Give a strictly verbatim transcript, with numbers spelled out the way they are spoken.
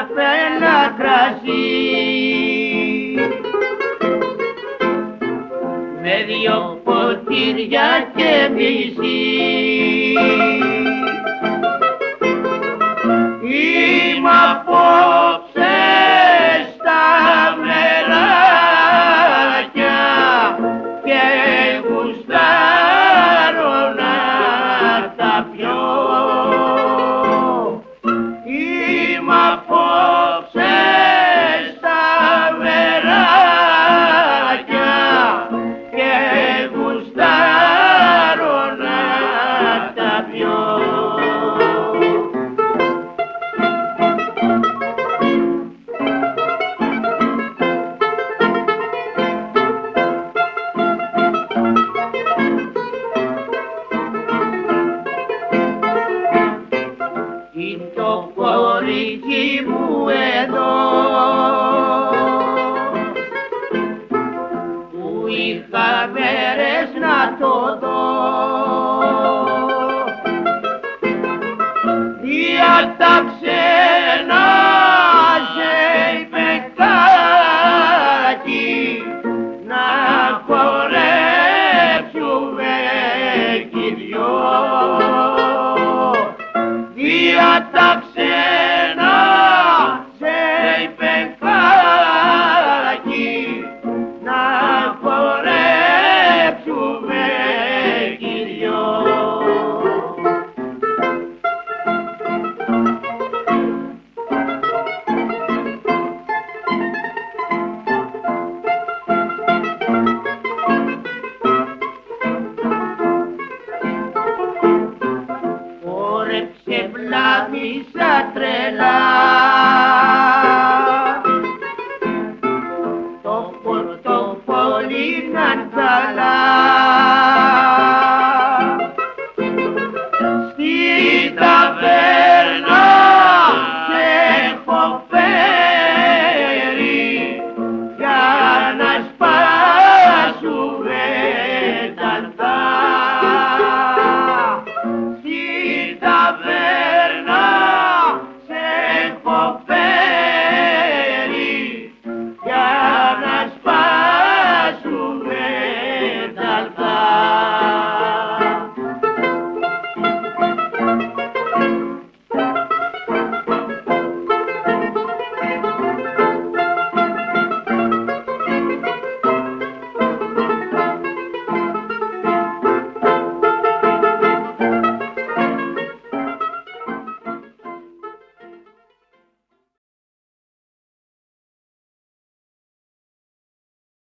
ένα κρασί με δυο ποτήρια και μισή. Είμαι απόψε στα μεράκια και γουστάρω να τα πιω. Είμαι απόψε στα μεράκια και γουστάρω να τα πιω. Το κορίτσι μου εδώ που είχα μέρες να το δω, διάταξε να σε πεκάκι να χορέψουμε κι οι δυο. Διάταξε να σε πεκάκι να χορέψουμε κι οι δυο. Χόρεψε βλάβησα τρελά